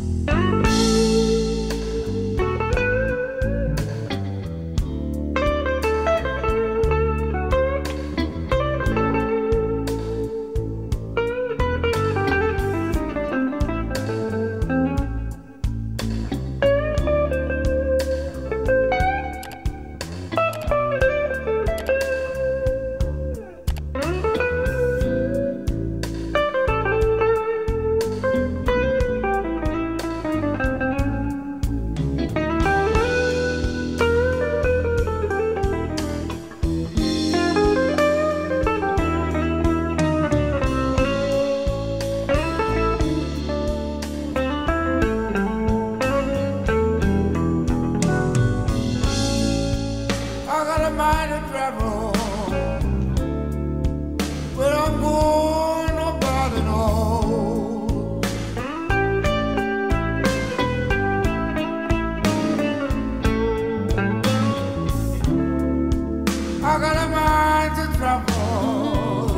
I got a mind to travel.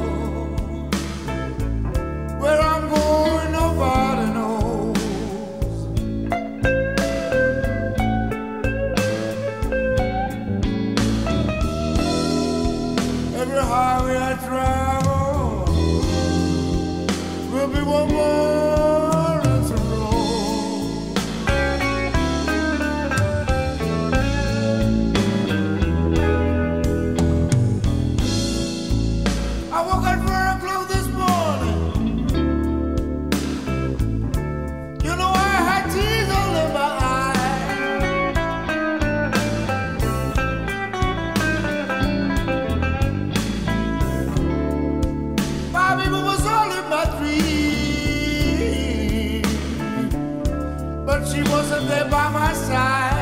Where I'm going, nobody knows. Every highway I travel will be one more to roll. I woke up for a clue this morning. You know I had tears all in my eyes. My baby was all in my dream, but she wasn't there by my side.